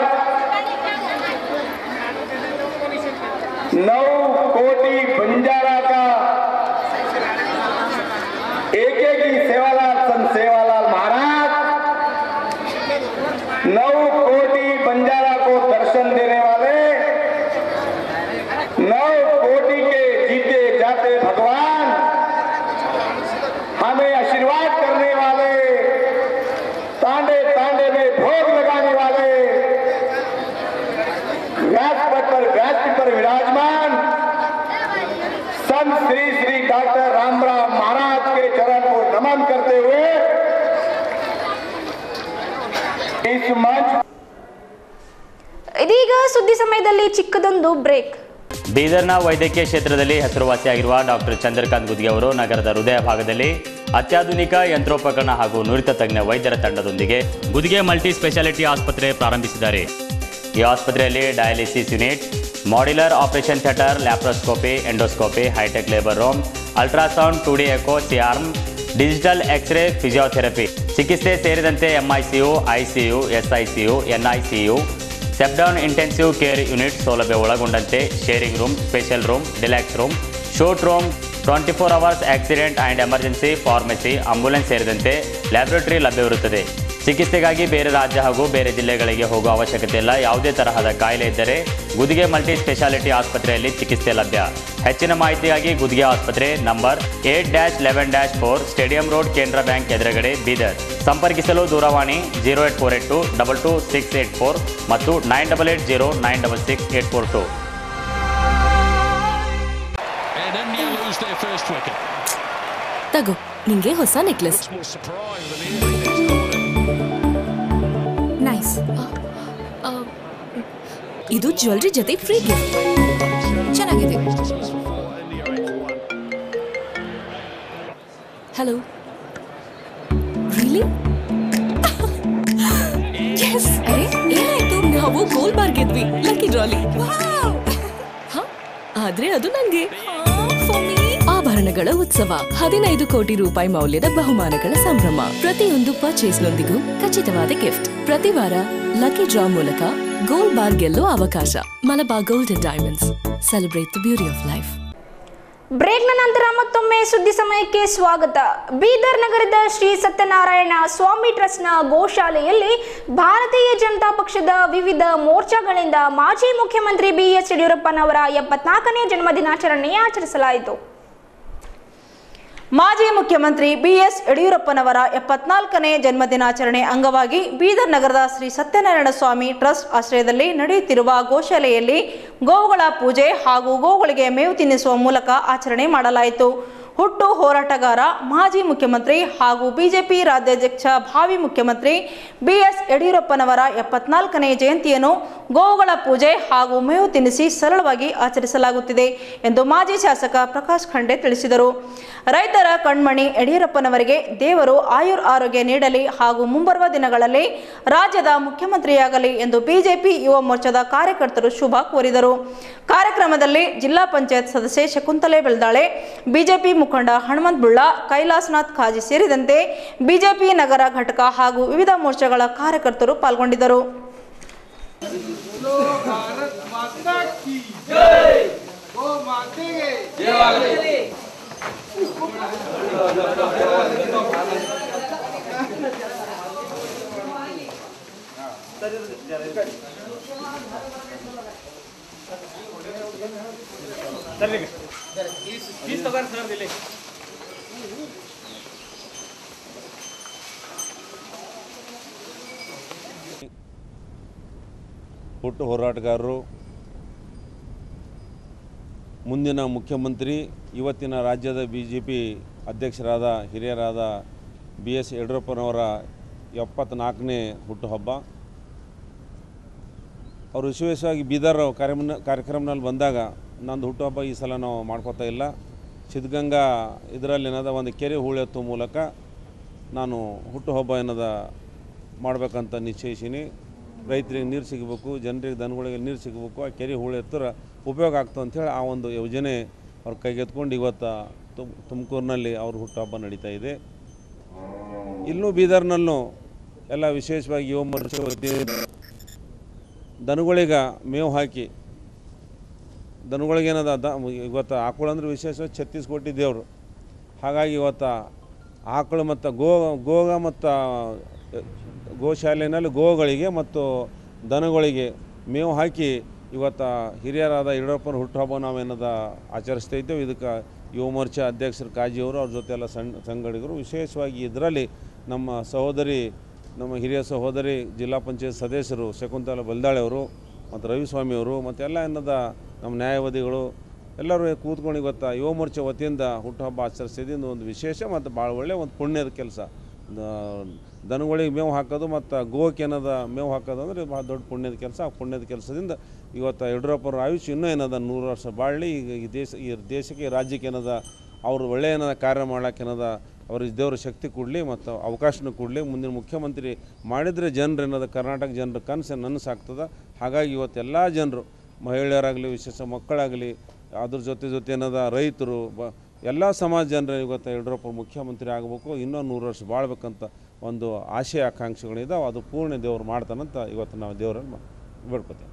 नौ कोटि बंजारा का एक एक ही सेवालाल संत सेवालाल महाराज नौ कोटि बंजारा को दर्शन देने वाले, नौ कोटि के जीते जाते भगवान, हमें आशीर्वाद करने वाले, तांडे तांडे में भोग लगाने वाले, व्यासपीठ पर व्यासपीठ पर विराजमान संत श्री श्री डॉक्टर रामराव महाराज के चरण को नमन करते हुए इस मंच ಇದೀಗ ಸುದ್ದಿ ಸಮಯದಲ್ಲಿ ಚಿಕ್ಕದೊಂದು ಬ್ರೇಕ್. ಬೀದರ್ನ ವೈದ್ಯಕೀಯ ಕ್ಷೇತ್ರದಲ್ಲಿ ಹೆಸರುವಾಸಿಯಾಗಿರುವ ಡಾಕ್ಟರ್ ಚಂದ್ರಕಾಂತ್ ಗುದ್ಗಿ ಅವರು ನಗರದ ಹೃದಯ ಭಾಗದಲ್ಲಿ ಅತ್ಯಾಧುನಿಕ ಯಂತ್ರೋಪಕರಣ ಹಾಗೂ ನುರಿತ ತಜ್ಞ ವೈದ್ಯರ ತಂಡದೊಂದಿಗೆ ಗುದ್ಗೆ ಮಲ್ಟಿ ಸ್ಪೆಷಾಲಿಟಿ ಆಸ್ಪತ್ರೆ ಪ್ರಾರಂಭಿಸಿದ್ದಾರೆ. ಈ ಆಸ್ಪತ್ರೆಯಲ್ಲಿ dialysis unit, modular operation theatre, laparoscopy, endoscopy, hitech labour room, ultrasound, two D echo, C arm, digital X ray, physiotherapy ಚಿಕಿತ್ಸೆ ಸೇರಿದಂತೆ MICU, ICU, SICU, NICU, step down intensive care unit ಸೌಲಭ್ಯ ಒಳಗೊಂಡಂತೆ sharing room, special room, deluxe room, suite room, twenty four hours accident and emergency, pharmacy, ambulance ಸೇರಿದಂತೆ laboratory ಲಭ್ಯವಿರುತ್ತದೆ. ಚಿಕಿತ್ಸೆಗಾಗಿ ಬೇರೆ ರಾಜ್ಯ ಹಾಗೂ ಬೇರೆ ಜಿಲ್ಲೆಗಳಿಗೆ ಹೋಗುವ ಅವಶ್ಯಕತೆ ಇಲ್ಲ. ಯಾವುದೇ ತರಹದ ಕಾಯಿಲೆ ಇದ್ದರೆ ಗುದಿಗೆ ಮಲ್ಟಿ ಸ್ಪೆಷಾಲಿಟಿ ಆಸ್ಪತ್ರೆಯಲ್ಲಿ ಚಿಕಿತ್ಸೆ ಲಭ್ಯ. ಹೆಚ್ಚಿನ ಮಾಹಿತಿಗಾಗಿ ಗುದಿಗೆ ಆಸ್ಪತ್ರೆ number eight dash eleven dash four stadium road, ಕೇಂದ್ರ ಬ್ಯಾಂಕ್ ಎದುರುಗಡೆ, ಬೀದರ್. ಸಂಪರ್ಕಿಸಲು ದೂರವಾಣಿ zero eight four eight two double two six eight four ಮತ್ತು nine double eight zero nine double six eight four two. ತಗೋ, ನಿಂಗೆ ಹೊಸ ನೆಕ್ಲೆಸ್. ನೈಸ್. ಇದು jewellery ಜೊತೆ ಫ್ರೀ ಗಿಫ್ಟ್. ಚೆನ್ನಾಗಿದೆ. ಹಲೋ. ರಿಯಲಿ? ಎಸ್. ಅರೆ ಏನಾಯ್ತು? ನಾವು ಗೋಲ್ ಬಾರ್ ಗೆದ್ವಿ, ಲಕ್ಕಿ ಡ್ರಾಲಿ. ಆದ್ರೆ ಅದು ನಂಗೆ. ಆಭರಣಗಳ ಉತ್ಸವ, ಹದಿನೈದು ಕೋಟಿ ರೂಪಾಯಿ ಮೌಲ್ಯದ ಬಹುಮಾನಗಳ ಸಂಭ್ರಮ. ಪ್ರತಿಯೊಂದು ಪರ್ಚೇಸ್ನೊಂದಿಗೂ ಖಚಿತವಾದ ಗಿಫ್ಟ್. ಪ್ರತಿ ವಾರ ಲಕ್ಕಿ ಡ್ರಾ ಮೂಲಕ ಗೋಲ್ಡ್ ಬಾರ್ ಗೆಲ್ಲೋ ಅವಕಾಶ. Malabar gold and diamonds, celebrate the beauty of life. ಬ್ರೇಕ್ನ ನಂತರ ಮತ್ತೊಮ್ಮೆ ಸುದ್ದಿ ಸಮಯಕ್ಕೆ ಸ್ವಾಗತ. ಬೀದರ್ ನಗರದ ಶ್ರೀ ಸತ್ಯನಾರಾಯಣ ಸ್ವಾಮಿ ಟ್ರಸ್ಟ್ನ ಗೋಶಾಲೆಯಲ್ಲಿ ಭಾರತೀಯ ಜನತಾ ಪಕ್ಷದ ವಿವಿಧ ಮೋರ್ಚಾಗಳಿಂದ ಮಾಜಿ ಮುಖ್ಯಮಂತ್ರಿ ಬಿ ಎಸ್ ಯಡಿಯೂರಪ್ಪನವರ ಎಪ್ಪತ್ನಾಲ್ಕನೇ ಜನ್ಮದಿನಾಚರಣೆ ಆಚರಿಸಲಾಯಿತು. ಮಾಜಿ ಮುಖ್ಯಮಂತ್ರಿ ಬಿ ಎಸ್ ಯಡಿಯೂರಪ್ಪನವರ ಎಪ್ಪತ್ನಾಲ್ಕನೇ ಜನ್ಮದಿನಾಚರಣೆ ಅಂಗವಾಗಿ ಬೀದರ್ ನಗರದ ಶ್ರೀ ಸತ್ಯನಾರಾಯಣ ಸ್ವಾಮಿ ಟ್ರಸ್ಟ್ ಆಶ್ರಯದಲ್ಲಿ ನಡೆಯುತ್ತಿರುವ ಗೋಶಾಲೆಯಲ್ಲಿ ಗೋವುಗಳ ಪೂಜೆ ಹಾಗೂ ಗೋವುಗಳಿಗೆ ಮೇವು ತಿನ್ನಿಸುವ ಮೂಲಕ ಆಚರಣೆ ಮಾಡಲಾಯಿತು. ಹುಟ್ಟು ಹೋರಾಟಗಾರ, ಮಾಜಿ ಮುಖ್ಯಮಂತ್ರಿ ಹಾಗೂ ಬಿಜೆಪಿ ರಾಜ್ಯಾಧ್ಯಕ್ಷ ಭಾವಿ ಮುಖ್ಯಮಂತ್ರಿ ಬಿ ಎಸ್ ಯಡಿಯೂರಪ್ಪನವರ ಎಪ್ಪತ್ನಾಲ್ಕನೇ ಜಯಂತಿಯನ್ನು ಗೋವುಗಳ ಪೂಜೆ ಹಾಗೂ ಮೇವು ತಿನ್ನಿಸಿ ಸರಳವಾಗಿ ಆಚರಿಸಲಾಗುತ್ತಿದೆ ಎಂದು ಮಾಜಿ ಶಾಸಕ ಪ್ರಕಾಶ್ ಖಂಡೆ ತಿಳಿಸಿದರು. ರೈತರ ಕಣ್ಮಣಿ ಯಡಿಯೂರಪ್ಪನವರಿಗೆ ದೇವರು ಆಯುರ್ ಆರೋಗ್ಯ ನೀಡಲಿ ಹಾಗೂ ಮುಂಬರುವ ದಿನಗಳಲ್ಲಿ ರಾಜ್ಯದ ಮುಖ್ಯಮಂತ್ರಿಯಾಗಲಿ ಎಂದು ಬಿಜೆಪಿ ಯುವ ಮೋರ್ಚಾದ ಕಾರ್ಯಕರ್ತರು ಶುಭ ಕೋರಿದರು. ಕಾರ್ಯಕ್ರಮದಲ್ಲಿ ಜಿಲ್ಲಾ ಪಂಚಾಯತ್ ಸದಸ್ಯೆ ಶಕುಂತಲೆ ಬೆಳ್ದಾಳೆ, ಬಿಜೆಪಿ ಮುಖಂಡ ಹನುಮಂತ್ ಬುಳ್ಳ, ಕೈಲಾಸನಾಥ್ ಖಾಜಿ ಸೇರಿದಂತೆ ಬಿಜೆಪಿ ನಗರ ಘಟಕ ಹಾಗೂ ವಿವಿಧ ಮೋರ್ಚಾಗಳ ಕಾರ್ಯಕರ್ತರು ಪಾಲ್ಗೊಂಡಿದ್ದರು. ಹುಟ್ಟು ಹೋರಾಟಗಾರರು, ಮುಂದಿನ ಮುಖ್ಯಮಂತ್ರಿ, ಇವತ್ತಿನ ರಾಜ್ಯದ ಬಿ ಜೆ ಪಿ ಅಧ್ಯಕ್ಷರಾದ ಹಿರಿಯರಾದ ಬಿ ಎಸ್ ಯಡಿಯೂರಪ್ಪನವರ ಎಪ್ಪತ್ನಾಲ್ಕನೇ ಹುಟ್ಟುಹಬ್ಬ. ಅವರು ವಿಶೇಷವಾಗಿ ಬೀದರ್ ಕಾರ್ಯಕ್ರಮ ಕಾರ್ಯಕ್ರಮದಲ್ಲಿ ಬಂದಾಗ ನಂದು ಹುಟ್ಟುಹಬ್ಬ ಈ ಸಲ ನಾವು ಮಾಡ್ಕೋತಾ ಇಲ್ಲ, ಸಿದ್ಧಗಂಗಾ ಇದರಲ್ಲಿ ಏನದ ಒಂದು ಕೆರೆ ಹೂಳೆತ್ತುವ ಮೂಲಕ ನಾನು ಹುಟ್ಟುಹಬ್ಬ ಏನದ ಮಾಡಬೇಕಂತ ನಿಶ್ಚಯಿಸೀನಿ. ರೈತರಿಗೆ ನೀರು ಸಿಗಬೇಕು, ಜನರಿಗೆ ದನಗಳಿಗೆ ನೀರು ಸಿಗಬೇಕು, ಆ ಕೆರೆ ಹೂಳೆತ್ತರ ಉಪಯೋಗ ಆಗ್ತದೆ ಅಂಥೇಳಿ ಆ ಒಂದು ಯೋಜನೆ ಅವ್ರು ಕೈಗೆತ್ಕೊಂಡು ಇವತ್ತು ತುಮ್ ತುಮಕೂರಿನಲ್ಲಿ ಅವ್ರ ಹುಟ್ಟುಹಬ್ಬ ನಡೀತಾ ಇದೆ. ಇಲ್ಲೂ ಬೀದರ್ನಲ್ಲೂ ಎಲ್ಲ ವಿಶೇಷವಾಗಿ ಯುವ ಮೋರ್ಚಾ ವತಿಯಿಂದ ದನಗಳಿಗೆ ಮೇವು ಹಾಕಿ, ದನಗಳಿಗೇನದ ದ ಇವತ್ತು ಆಕಳು ಅಂದ್ರೆ ವಿಶೇಷವಾಗಿ ಛತ್ತೀಸ್ಗಢ ದೇವರು. ಹಾಗಾಗಿ ಇವತ್ತು ಆಕಳು ಮತ್ತು ಗೋ ಗೋಗ ಮತ್ತು ಗೋಶಾಲೆಯಲ್ಲಿ ಗೋಗಳಿಗೆ ಮತ್ತು ದನಗಳಿಗೆ ಮೇವು ಹಾಕಿ ಇವತ್ತು ಹಿರಿಯರಾದ ಯಡಿಯೂರಪ್ಪನ ಹುಟ್ಟುಹಬ್ಬ ನಾವೇನದ ಆಚರಿಸ್ತಾ ಇದ್ದೇವೆ. ಇದಕ್ಕೆ ಯುವ ಮೋರ್ಚಾ ಅಧ್ಯಕ್ಷರು ಕಾಜಿಯವರು, ಅವ್ರ ಜೊತೆ ಎಲ್ಲ ಸಣ್ಣ ಸಂಘಟಕರು, ವಿಶೇಷವಾಗಿ ಇದರಲ್ಲಿ ನಮ್ಮ ಸಹೋದರಿ, ನಮ್ಮ ಹಿರಿಯ ಸಹೋದರಿ ಜಿಲ್ಲಾ ಪಂಚಾಯತ್ ಸದಸ್ಯರು ಶಕುಂತಲ ಬಲ್ದಾಳೆಯವರು ಮತ್ತು ರವಿಸ್ವಾಮಿಯವರು ಮತ್ತು ಎಲ್ಲ ಏನದ ನಮ್ಮ ನ್ಯಾಯವಾದಿಗಳು ಎಲ್ಲರೂ ಕೂತ್ಕೊಂಡು ಇವತ್ತು ಯುವ ಮೋರ್ಚಾ ವತಿಯಿಂದ ಹುಟ್ಟುಹಬ್ಬ ಆಚರಿಸಿದ್ದು ಒಂದು ವಿಶೇಷ ಮತ್ತು ಭಾಳ ಒಳ್ಳೆಯ ಒಂದು ಪುಣ್ಯದ ಕೆಲಸ. ದನಗಳಿಗೆ ಮೇವು ಹಾಕೋದು ಮತ್ತು ಗೋಕ್ಕೆ ಏನದ ಮೇವು ಹಾಕೋದು ಅಂದರೆ ಭಾಳ ದೊಡ್ಡ ಪುಣ್ಯದ ಕೆಲಸ. ಆ ಪುಣ್ಯದ ಕೆಲಸದಿಂದ ಇವತ್ತು ಯಡಿಯೂರಪ್ಪರ ಆಯುಷ್ಯ ಇನ್ನೂ ಏನದ ನೂರು ವರ್ಷ ಬಾಳಲಿ. ಈಗ ಈ ದೇಶ ಈ ದೇಶಕ್ಕೆ ರಾಜ್ಯಕ್ಕೆ ಏನದ ಅವರು ಒಳ್ಳೆಯ ಏನದ ಕಾರ್ಯ ಮಾಡೋಕೆ ಏನದ ಅವ್ರಿಗೆ ದೇವರ ಶಕ್ತಿ ಕೊಡಲಿ ಮತ್ತು ಅವಕಾಶನೂ ಕೊಡಲಿ. ಮುಂದಿನ ಮುಖ್ಯಮಂತ್ರಿ ಮಾಡಿದರೆ ಜನರು ಏನದ ಕರ್ನಾಟಕ ಜನರ ಕನಸು ನನಸಾಗ್ತದೆ. ಹಾಗಾಗಿ ಇವತ್ತೆಲ್ಲ ಜನರು ಮಹಿಳೆಯರಾಗಲಿ ವಿಶೇಷ ಮಕ್ಕಳಾಗಲಿ ಅದ್ರ ಜೊತೆ ಜೊತೆ ಏನದ ರೈತರು ಬ ಎಲ್ಲ ಸಮಾಜ ಜನರು ಇವತ್ತು ಯಡಿಯೂರಪ್ಪ ಮುಖ್ಯಮಂತ್ರಿ ಆಗಬೇಕು, ಇನ್ನೂ ನೂರು ವರ್ಷ ಬಾಳ್ಬೇಕಂತ ಒಂದು ಆಶಯ ಆಕಾಂಕ್ಷೆಗಳಿದ್ದಾವೆ. ಅದು ಪೂರ್ಣ ದೇವರು ಮಾಡ್ತಾನಂತ ಇವತ್ತು ನಾವು ದೇವರನ್ನು ಬೇಡ್ಕೊತೀವಿ.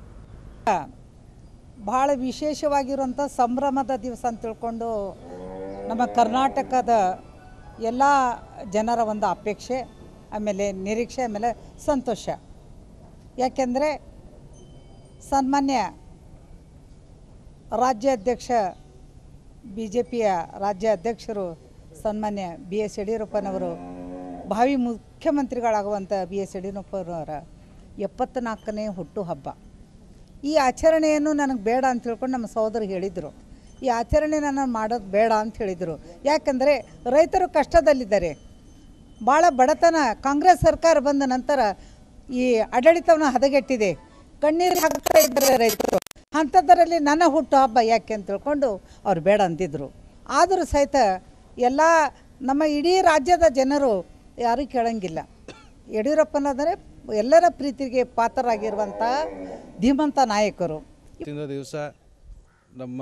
ಭಾಳ ವಿಶೇಷವಾಗಿರುವಂಥ ಸಂಭ್ರಮದ ದಿವಸ ಅಂತ ತಿಳ್ಕೊಂಡು ನಮ್ಮ ಕರ್ನಾಟಕದ ಎಲ್ಲ ಜನರ ಒಂದು ಅಪೇಕ್ಷೆ, ಆಮೇಲೆ ನಿರೀಕ್ಷೆ, ಆಮೇಲೆ ಸಂತೋಷ. ಯಾಕೆಂದರೆ ಸನ್ಮಾನ್ಯ ರಾಜ್ಯಾಧ್ಯಕ್ಷ ಬಿ ಜೆ ಪಿಯ ರಾಜ್ಯ ಅಧ್ಯಕ್ಷರು ಸನ್ಮಾನ್ಯ ಬಿ ಎಸ್ ಯಡಿಯೂರಪ್ಪನವರು ಭಾವಿ ಮುಖ್ಯಮಂತ್ರಿಗಳಾಗುವಂಥ ಬಿ ಎಸ್ ಯಡಿಯೂರಪ್ಪನವರ ಎಪ್ಪತ್ತ್ನಾಲ್ಕನೇ ಹುಟ್ಟುಹಬ್ಬ. ಈ ಆಚರಣೆಯನ್ನು ನನಗೆ ಬೇಡ ಅಂತ ತಿಳ್ಕೊಂಡು ನಮ್ಮ ಸಹೋದರು ಹೇಳಿದರು. ಈ ಆಚರಣೆ ನಾನು ಮಾಡೋದು ಬೇಡ ಅಂತ ಹೇಳಿದರು. ಯಾಕಂದರೆ ರೈತರು ಕಷ್ಟದಲ್ಲಿದ್ದಾರೆ, ಭಾಳ ಬಡತನ. ಕಾಂಗ್ರೆಸ್ ಸರ್ಕಾರ ಬಂದ ನಂತರ ಈ ಆಡಳಿತವನ್ನು ಹದಗೆಟ್ಟಿದೆ, ಕಣ್ಣೀರು ಹಾಕ್ತಾ ಇದ್ದಾರೆ ರೈತರು. ಅಂಥದ್ದರಲ್ಲಿ ನನ್ನ ಹುಟ್ಟು ಹಬ್ಬ ಯಾಕೆ ಅಂತ ತಿಳ್ಕೊಂಡು ಅವ್ರು ಬೇಡ ಅಂತಿದ್ರು. ಆದರೂ ಸಹಿತ ಎಲ್ಲ ನಮ್ಮ ಇಡೀ ರಾಜ್ಯದ ಜನರು ಯಾರೂ ಕೇಳಂಗಿಲ್ಲ. ಯಡಿಯೂರಪ್ಪನಂದರೆ ಎಲ್ಲರ ಪ್ರೀತಿಗೆ ಪಾತ್ರರಾಗಿರುವಂಥ ಧೀಮಂತ ನಾಯಕರು. ಇವತ್ತಿನ ದಿವಸ ನಮ್ಮ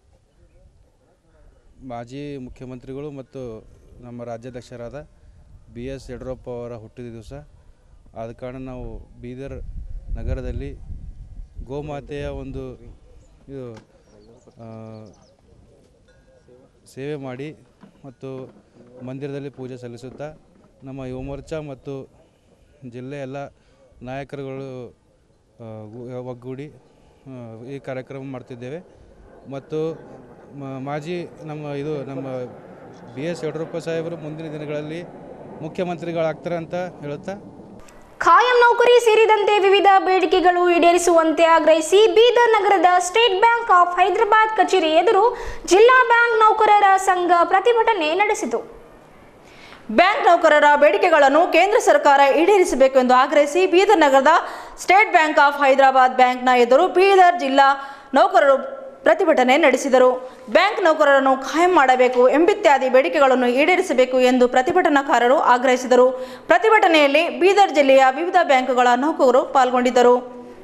ಮಾಜಿ ಮುಖ್ಯಮಂತ್ರಿಗಳು ಮತ್ತು ನಮ್ಮ ರಾಜ್ಯಾಧ್ಯಕ್ಷರಾದ ಬಿ ಎಸ್ ಯಡಿಯೂರಪ್ಪ ಅವರ ಹುಟ್ಟಿದ ದಿವಸ. ಆದ ಕಾರಣ ನಾವು ಬೀದರ್ ನಗರದಲ್ಲಿ ಗೋಮಾತೆಯ ಒಂದು ಇದು ಸೇವೆ ಮಾಡಿ ಮತ್ತು ಮಂದಿರದಲ್ಲಿ ಪೂಜೆ ಸಲ್ಲಿಸುತ್ತಾ ನಮ್ಮ ಯುವ ಮೋರ್ಚಾ ಮತ್ತು ಜಿಲ್ಲೆಯ ಎಲ್ಲ ನಾಯಕರುಗಳು ಒಗ್ಗೂಡಿ ಈ ಕಾರ್ಯಕ್ರಮ ಮಾಡ್ತಿದ್ದೇವೆ. ಮತ್ತು ಮಾಜಿ ನಮ್ಮ ಇದು ನಮ್ಮ ಬಿ ಎಸ್ ಯಡಿಯೂರಪ್ಪ ಸಾಹೇಬರು ಮುಂದಿನ ದಿನಗಳಲ್ಲಿ ಮುಖ್ಯಮಂತ್ರಿಗಳಾಗ್ತಾರೆ ಅಂತ ಹೇಳುತ್ತಾ, ಖಾಯಂ ನೌಕರಿ ಸೇರಿದಂತೆ ವಿವಿಧ ಬೇಡಿಕೆಗಳು ಈಡೇರಿಸುವಂತೆ ಆಗ್ರಹಿಸಿ ಬೀದರ್ ನಗರದ ಸ್ಟೇಟ್ ಬ್ಯಾಂಕ್ ಆಫ್ ಹೈದರಾಬಾದ್ ಕಚೇರಿ ಎದುರು ಜಿಲ್ಲಾ ಬ್ಯಾಂಕ್ ನೌಕರರ ಸಂಘ ಪ್ರತಿಭಟನೆ ನಡೆಸಿತು. ಬ್ಯಾಂಕ್ ನೌಕರರ ಬೇಡಿಕೆಗಳನ್ನು ಕೇಂದ್ರ ಸರ್ಕಾರ ಈಡೇರಿಸಬೇಕು ಎಂದು ಆಗ್ರಹಿಸಿ ಬೀದರ್ ನಗರದ ಸ್ಟೇಟ್ ಬ್ಯಾಂಕ್ ಆಫ್ ಹೈದರಾಬಾದ್ ಬ್ಯಾಂಕ್ನ ಎದುರು ಬೀದರ್ ಜಿಲ್ಲಾ ನೌಕರರು ಪ್ರತಿಭಟನೆ ನಡೆಸಿದರು. ಬ್ಯಾಂಕ್ ನೌಕರರನ್ನು ಖಾಯಂ ಮಾಡಬೇಕು ಎಂಬಿತ್ಯಾದಿ ಬೇಡಿಕೆಗಳನ್ನು ಈಡೇರಿಸಬೇಕು ಎಂದು ಪ್ರತಿಭಟನಾಕಾರರು ಆಗ್ರಹಿಸಿದರು. ಪ್ರತಿಭಟನೆಯಲ್ಲಿ ಬೀದರ್ ಜಿಲ್ಲೆಯ ವಿವಿಧ ಬ್ಯಾಂಕುಗಳ ನೌಕರರು ಪಾಲ್ಗೊಂಡಿದ್ದರು.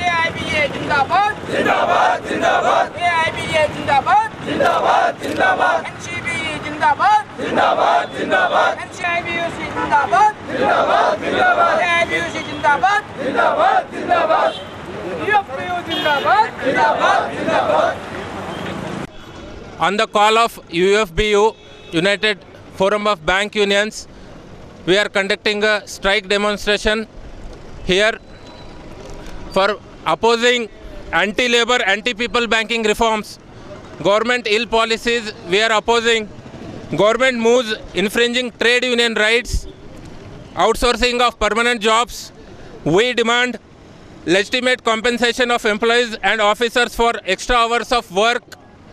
On the call of U F B U, United Forum of Bank Unions, we are conducting a strike demonstration here for opposing anti-labor, anti-people banking reforms. Government ill policies we are opposing. Government moves infringing trade union rights, outsourcing of permanent jobs. We demand legitimate compensation of employees and officers for extra hours of work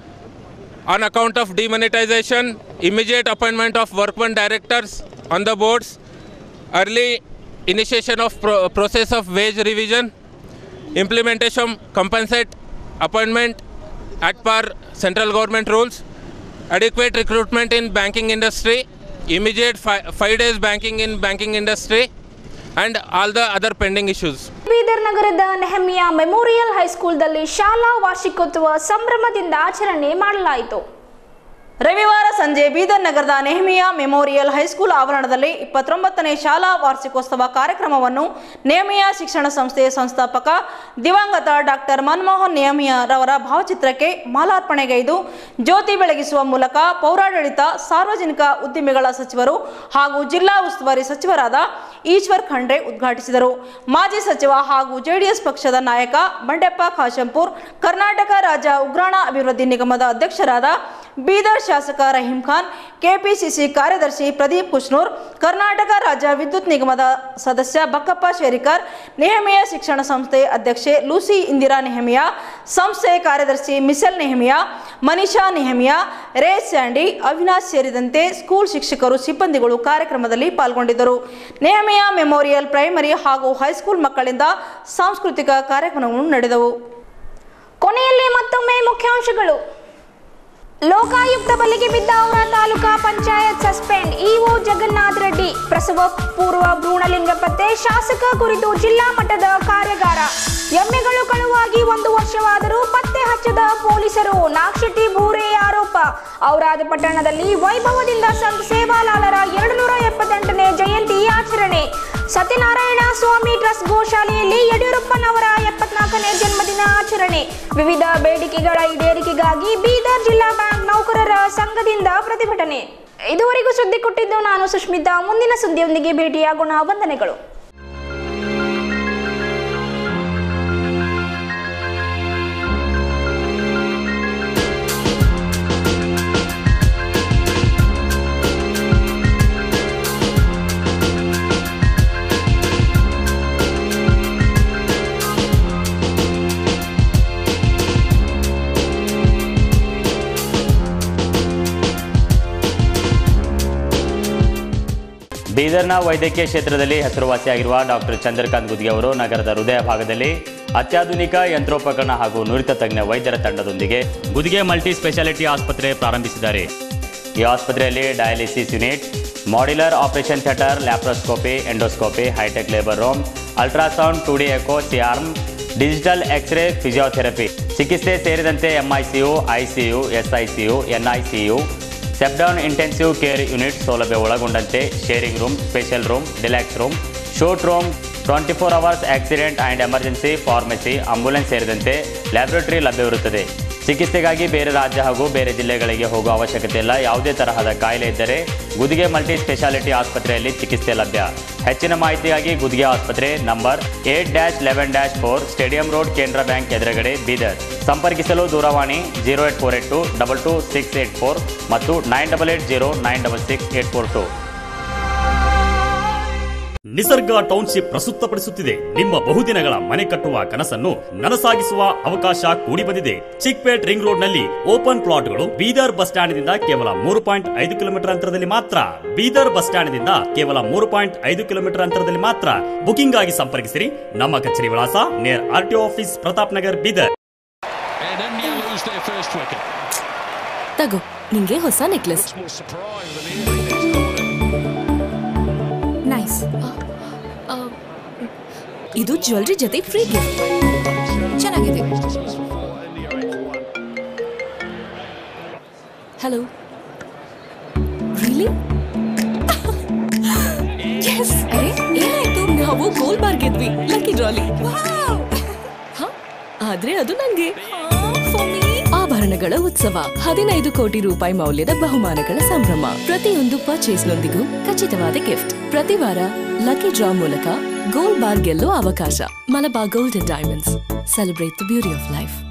on account of demonetization, immediate appointment of workman directors on the boards, early initiation of pro process of wage revision, implementation compensate appointment at per central government rules, adequate recruitment in banking industry, immediate fi five days banking in banking industry, and all the other pending issues. Bidar ನಗರದ ನೆಹಮಿಯಾ memorial ಹೈಸ್ಕೂಲ್ನಲ್ಲಿ ಶಾಲಾ ವಾರ್ಷಿಕೋತ್ಸವ ಸಂಭ್ರಮದಿಂದ ಆಚರಣೆ ಮಾಡಲಾಯಿತು. ರವಿವಾರ ಸಂಜೆ ಬೀದರ್ ನಗರದ ನೆಹಮಿಯಾ memorial high school ಆವರಣದಲ್ಲಿ ಇಪ್ಪತ್ತೊಂಬತ್ತನೇ ಶಾಲಾ ವಾರ್ಷಿಕೋತ್ಸವ ಕಾರ್ಯಕ್ರಮವನ್ನು ನೆಹಮಿಯಾ ಶಿಕ್ಷಣ ಸಂಸ್ಥೆಯ ಸಂಸ್ಥಾಪಕ ದಿವಂಗತ ಡಾಕ್ಟರ್ ಮನಮೋಹನ್ ನೆಹಮಿಯಾ ರವರ ಭಾವಚಿತ್ರಕ್ಕೆ ಮಾಲಾರ್ಪಣೆಗೈದು ಜ್ಯೋತಿ ಬೆಳಗಿಸುವ ಮೂಲಕ ಪೌರಾಡಳಿತ ಸಾರ್ವಜನಿಕ ಉದ್ದಿಮೆಗಳ ಸಚಿವರು ಹಾಗೂ ಜಿಲ್ಲಾ ಉಸ್ತುವಾರಿ ಸಚಿವರಾದ ಈಶ್ವರ್ ಖಂಡ್ರೆ ಉದ್ಘಾಟಿಸಿದರು. ಮಾಜಿ ಸಚಿವ ಹಾಗೂ ಜೆಡಿಎಸ್ ಪಕ್ಷದ ನಾಯಕ ಬಂಡೆಪ್ಪ ಖಾಶಂಪುರ್, ಕರ್ನಾಟಕ ರಾಜ್ಯ ಉಗ್ರಾಣ ಅಭಿವೃದ್ಧಿ ನಿಗಮದ ಅಧ್ಯಕ್ಷರಾದ ಬೀದರ್ ಶಾಸಕ ರಹೀಂ ಖಾನ್, ಕೆಪಿಸಿಸಿ ಕಾರ್ಯದರ್ಶಿ ಪ್ರದೀಪ್ ಕುಶ್ನೂರ್, ಕರ್ನಾಟಕ ರಾಜ್ಯ ವಿದ್ಯುತ್ ನಿಗಮದ ಸದಸ್ಯ ಬಕ್ಕಪ್ಪ ಶೇರಿಕರ್, ನೆಹಮಿಯಾ ಶಿಕ್ಷಣ ಸಂಸ್ಥೆ ಅಧ್ಯಕ್ಷೆ ಲೂಸಿ ಇಂದಿರಾ ನೆಹಮಿಯಾ, ಸಂಸ್ಥೆ ಕಾರ್ಯದರ್ಶಿ ಮಿಸೆಲ್ ನೆಹಮಿಯಾ, ಮನಿಷಾ ನೆಹಮಿಯಾ, ರೇ ಸ್ಯಾಂಡಿ, ಅವಿನಾಶ್ ಸೇರಿದಂತೆ ಸ್ಕೂಲ್ ಶಿಕ್ಷಕರು ಸಿಬ್ಬಂದಿಗಳು ಕಾರ್ಯಕ್ರಮದಲ್ಲಿ ಪಾಲ್ಗೊಂಡಿದ್ದರು. ನೆಹಮಿಯಾ ಮೆಮೋರಿಯಲ್ ಪ್ರೈಮರಿ ಹಾಗೂ ಹೈಸ್ಕೂಲ್ ಮಕ್ಕಳಿಂದ ಸಾಂಸ್ಕೃತಿಕ ಕಾರ್ಯಕ್ರಮಗಳು ನಡೆದವು. ಕೊನೆಯಲ್ಲಿ ಮತ್ತೊಮ್ಮೆ ಮುಖ್ಯಾಂಶಗಳು. ಲೋಕಾಯುಕ್ತ ಬಲೆಗೆ ಬಿದ್ದ ಔರಾ ತಾಲೂಕಾ ಪಂಚಾಯತ್ ಸಸ್ಪೆಂಡ್, ಇಒ ಜಗನ್ನಾಥ್ ರೆಡ್ಡಿ. ಪ್ರಸವ ಪೂರ್ವ ಭ್ರೂಣಲಿಂಗ ಪತ್ತೆ ಶಾಸಕ ಕುರಿತು ಜಿಲ್ಲಾ ಮಟ್ಟದ ಕಾರ್ಯಾಗಾರ. ಎಮ್ಮೆಗಳು ಕಳುವಾಗಿ ಒಂದು ವರ್ಷವಾದರೂ ಪತ್ತೆ ಹಚ್ಚದ ಪೊಲೀಸರು. ನಾಕ್ಷಟಿ ಬೂರೆ ಆರೋಪ. ಔರಾದ ಪಟ್ಟಣದಲ್ಲಿ ವೈಭವದಿಂದ ಸಂತ ಸೇವಾಲಾಲರ ಎರಡು ನೂರ ಎಪ್ಪತ್ತೆಂಟನೇ ಜಯಂತಿ ಆಚರಣೆ. ಸತ್ಯನಾರಾಯಣ ಸ್ವಾಮಿ ಟ್ರಸ್ಟ್ ಗೋಶಾಲೆಯಲ್ಲಿ ಯಡಿಯೂರಪ್ಪನವರ ಎಪ್ಪತ್ನಾಲ್ಕನೇ ಜನ್ಮದಿನ ಆಚರಣೆ. ವಿವಿಧ ಬೇಡಿಕೆಗಳ ಈಡೇರಿಕೆಗಾಗಿ ಬೀದರ್ ಜಿಲ್ಲಾ ಬ್ಯಾಂಕ್ ನೌಕರರ ಸಂಘದಿಂದ ಪ್ರತಿಭಟನೆ. ಇದುವರೆಗೂ ಸುದ್ದಿ ಕೊಟ್ಟಿದ್ದು ನಾನು ಸುಷ್ಮಿತಾ. ಮುಂದಿನ ಸುದ್ದಿಯೊಂದಿಗೆ ಭೇಟಿಯಾಗೋಣ. ವಂದನೆಗಳು. ಬೀದರ್ನ ವೈದ್ಯಕೀಯ ಕ್ಷೇತ್ರದಲ್ಲಿ ಹೆಸರುವಾಸಿಯಾಗಿರುವ ಡಾಕ್ಟರ್ ಚಂದ್ರಕಾಂತ್ ಗುದ್ಗೆ ಅವರು ನಗರದ ಹೃದಯ ಭಾಗದಲ್ಲಿ ಅತ್ಯಾಧುನಿಕ ಯಂತ್ರೋಪಕರಣ ಹಾಗೂ ನುರಿತ ತಜ್ಞ ವೈದ್ಯರ ತಂಡದೊಂದಿಗೆ ಗುದ್ಗೆ ಮಲ್ಟಿ ಸ್ಪೆಷಾಲಿಟಿ ಆಸ್ಪತ್ರೆ ಪ್ರಾರಂಭಿಸಿದ್ದಾರೆ. ಈ ಆಸ್ಪತ್ರೆಯಲ್ಲಿ dialysis unit, modular operation theatre, laparoscopy, endoscopy, hitech labour room, ultrasound, two D echo, C arm, digital X ray, physiotherapy ಚಿಕಿತ್ಸೆ ಸೇರಿದಂತೆ MICU, ICU, SICU, NICU, step down intensive care unit ಸೌಲಭ್ಯ ಒಳಗೊಂಡಂತೆ sharing room, special room, deluxe room, short room, twenty four hours accident and emergency, pharmacy, ambulance ಸೇರಿದಂತೆ laboratory ಲಭ್ಯವಿರುತ್ತದೆ. ಚಿಕಿತ್ಸೆಗಾಗಿ ಬೇರೆ ರಾಜ್ಯ ಹಾಗೂ ಬೇರೆ ಜಿಲ್ಲೆಗಳಿಗೆ ಹೋಗುವ ಅವಶ್ಯಕತೆ ಇಲ್ಲ. ಯಾವುದೇ ತರಹದ ಕಾಯಿಲೆ ಇದ್ದರೆ ಗುದ್ಗೆ ಮಲ್ಟಿ ಸ್ಪೆಷಾಲಿಟಿ ಆಸ್ಪತ್ರೆಯಲ್ಲಿ ಚಿಕಿತ್ಸೆ ಲಭ್ಯ. ಹೆಚ್ಚಿನ ಮಾಹಿತಿಗಾಗಿ ಗುದ್ಗೆ ಆಸ್ಪತ್ರೆ number eight dash eleven dash four stadium road, ಕೇಂದ್ರ ಬ್ಯಾಂಕ್ ಎದುರುಗಡೆ, ಬೀದರ್. ಸಂಪರ್ಕಿಸಲು ದೂರವಾಣಿ zero eight four eight two double two six eight four ಮತ್ತು nine double eight zero nine double six eight four two. Nisarga township ಪ್ರಸ್ತುತಪಡಿಸುತ್ತಿದೆ ನಿಮ್ಮ ಬಹುದಿನಗಳ ಮನೆ ಕಟ್ಟುವ ಕನಸನ್ನು ನನಸಾಗಿಸುವ ಅವಕಾಶ ಕೂಡಿ ಬಂದಿದೆ. ಚಿಕ್ಪೇಟ್ ರಿಂಗ್ ರೋಡ್ ನಲ್ಲಿ ಓಪನ್ ಪ್ಲಾಟ್ಗಳು ಬೀದರ್ ಬಸ್ ಸ್ಟ್ಯಾಂಡ್ ನಿಂದ ಕೇವಲ ಮೂರು ಪಾಯಿಂಟ್ ಐದು ಕಿಲೋಮೀಟರ್ ಅಂತರದಲ್ಲಿ ಮಾತ್ರ. ಬೀದರ್ ಬಸ್ ಸ್ಟ್ಯಾಂಡ್ ನಿಂದ ಕೇವಲ ಮೂರು ಪಾಯಿಂಟ್ ಐದು ಕಿಲೋಮೀಟರ್ ಅಂತರದಲ್ಲಿ ಮಾತ್ರ. ಬುಕಿಂಗ್ ಆಗಿ ಸಂಪರ್ಕಿಸಿರಿ. ನಮ್ಮ ಕಚೇರಿ ವಿಳಾಸ near RTO office, Pratap Nagar, Bidar. ತಗೋ ನಿಂಗೆ ಹೊಸ ನೆಕ್ಲೆಸ್. ನೈಸ್. ಇದು ಜ್ಯುವೆಲ್ರಿ ಜೊತೆ ಫ್ರೀ ಗಿಫ್ಟ್. ಚೆನ್ನಾಗಿದೆ. ಹಲೋ. ರಿಯಲಿ? ಎಸ್. ಅರೆ ಏನಾಯ್ತು? ನಾವು ಗೋಲ್ಡ್ ಬಾರ್ ಗೆದ್ವಿ. ಲಕ್ಕಿ ಡ್ರಾಲಿ. ಆದ್ರೆ ಅದು ನಂಗೆ. ಆಭರಣಗಳ ಉತ್ಸವ. ಹದಿನೈದು ಕೋಟಿ ರೂಪಾಯಿ ಮೌಲ್ಯದ ಬಹುಮಾನಗಳ ಸಂಭ್ರಮ. ಪ್ರತಿಯೊಂದು ಪರ್ಚೇಸ್ನೊಂದಿಗೂ ಖಚಿತವಾದ ಗಿಫ್ಟ್. ಪ್ರತಿ ವಾರ ಲಕ್ಕಿ ಡ್ರಾ ಮೂಲಕ ಗೋಲ್ಡ್ ಬಾರ್ ಗೆಲ್ಲೋ ಅವಕಾಶ. Malabar gold and diamonds. Celebrate the beauty of life.